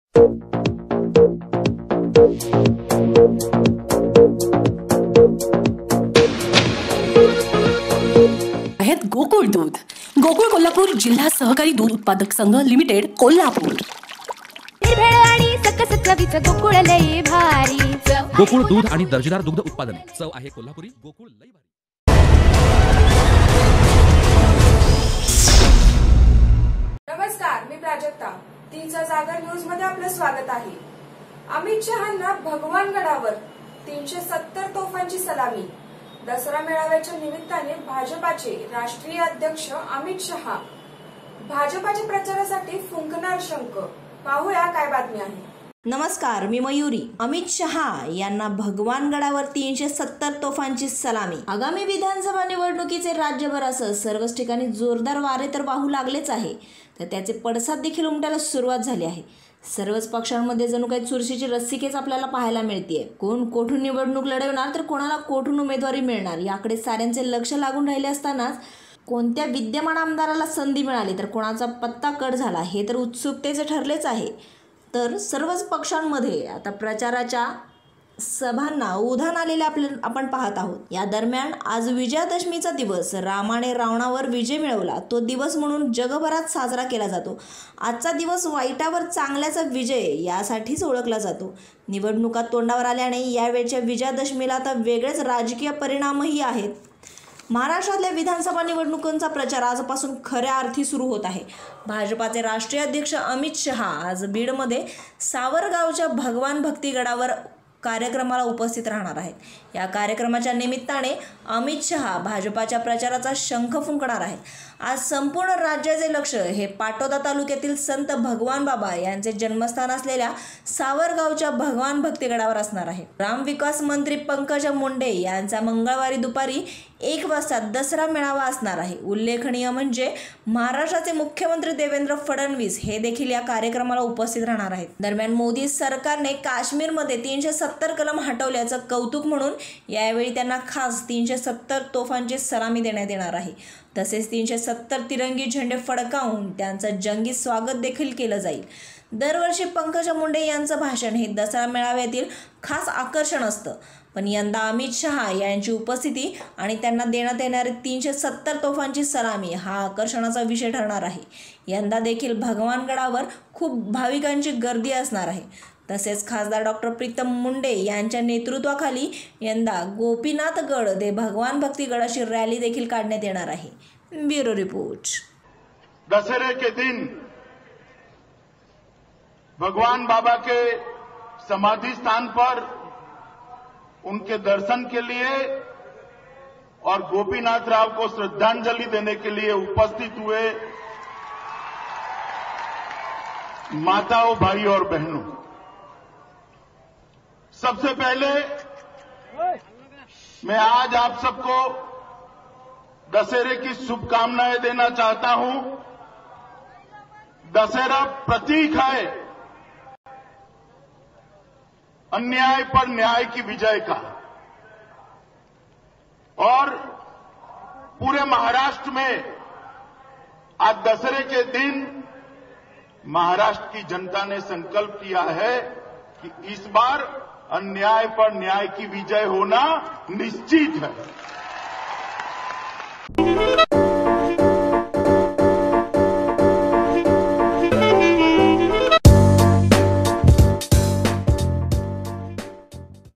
आहेत गोकुळ दूध. गोकुळ कोल्हापूर जिल्हा सहकारी दूध उत्पादक संघ लिमिटेड, कोल्हापूर. गोकुळ दूध आणि दर्जेदार दुग्ध उत्पादन. चव आहे कोल्हापुरी. गोकुळ लई भारी. नमस्कार, मी प्राजक्ता. तीनचा जागर न्यूज मध्ये आपलं स्वागत आहे. अमित शहांना भगवानगडावर 370 तोफांची सलामी. दसरा मेळाव्याच्या निमित्ताने भाजपाचे राष्ट्रीय अध्यक्ष अमित शहा भाजपाच्या प्रचारासाठी फुंकणार शंख. पाहूया काय बातमी आहे. नमस्कार, मी मयुरी. अमित शहा यांना भगवानगडावर 370 तोफांची सलामी. आगामी विधानसभा निवडणुकीचे राज्यभर असं सर्वच ठिकाणी जोरदार वारे तर वाहू लागलेच आहे, तर त्याचे पडसाद देखील उमटायला सुरुवात झाली आहे. सर्वच पक्षांमध्ये जणू काही चुरशीची रस्सीखेच आपल्याला पाहायला मिळतेय. कोण कोठून निवडणूक लढवणार तर कोणाला कोठून उमेदवारी मिळणार याकडे साऱ्यांचे लक्ष लागून राहिले असतानाच कोणत्या विद्यमान आमदाराला संधी मिळाली तर कोणाचा पत्ता कट झाला हे तर उत्सुकतेचे ठरलेच आहे. तर सर्वच पक्षांमध्ये आता प्रचाराच्या सभांना उधाण आलेले आपण पाहत आहोत. या दरम्यान आज विजयादशमीचा दिवस, रामाने रावणावर विजय मिळवला तो दिवस म्हणून जगभरात साजरा केला जातो. आजचा दिवस वाईटावर चांगल्याचा विजय यासाठीच ओळखला जातो. निवडणुका तोंडावर आल्याने यावेळच्या विजयादशमीला आता वेगळेच राजकीय परिणामही आहेत. महाराष्ट्रातल्या विधानसभा निवडणुकांचा प्रचार आजपासून खऱ्या अर्थी सुरू होत आहे. भाजपाचे राष्ट्रीय अध्यक्ष अमित शहा आज बीडमध्ये सावरगावच्या भगवान भक्तीगडावर कार्यक्रमाला उपस्थित राहणार आहेत. या कार्यक्रमाच्या निमित्ताने अमित शहा भाजपाच्या प्रचाराचा शंख फुंकणार आहेत. आज संपूर्ण राज्याचे लक्ष हे पाटोदा तालुक्यातील संत भगवान बाबा यांचे जन्मस्थान असलेल्या सावरगावच्या भगवान भक्तीगडावर असणार आहे. ग्रामविकास मंत्री पंकजा मुंडे यांचा मंगळवारी दुपारी 1 वाजता दसरा मेळावा असणार आहे. उल्लेखनीय म्हणजे महाराष्ट्राचे मुख्यमंत्री देवेंद्र फडणवीस हे देखील या कार्यक्रमाला उपस्थित राहणार आहेत. दरम्यान मोदी सरकारने काश्मीरमध्ये 370 कलम हटवल्याचं कौतुक म्हणून यावेळी त्यांना खास 370 तोफांची सलामी देण्यात येणार आहे. तसेच 370 तिरंगी झेंडे फडकावून त्यांचं जंगी स्वागत देखील केलं जाईल. दरवर्षी पंकजा मुंडे यांचं भाषण हे दसरा मेळाव्यातील खास आकर्षण असतं, पण यंदा अमित शहा यांची उपस्थिती आणि त्यांना देण्यात येणारी 370 तोफांची सलामी हा आकर्षणाचा विषय ठरणार आहे. यंदा देखील भगवानगडावर खूप भाविकांची गर्दी असणार आहे. तसेच खासदार डॉक्टर प्रीतम मुंडे यांच्या नेतृत्वाखाली यंदा गोपीनाथगड ते भगवान भक्तीगड अशी रॅली देखील काढण्यात येणार आहे. Bureau report. दशहरे के दिन भगवान बाबा के समाधि स्थान पर उनके दर्शन के लिए और गोपीनाथ राव को श्रद्धांजलि देने के लिए उपस्थित हुए माताओं, भाई और बहनों, सबसे पहले मैं आज आप सबको दशहरे की शुभकामनाएं देना चाहता हूं. दशहरा प्रतीक है अन्याय पर न्याय की विजय का, और पूरे महाराष्ट्र में आज दशहरे के दिन महाराष्ट्र की जनता ने संकल्प किया है कि इस बार अन्याय पर न्याय की विजय होना निश्चित है.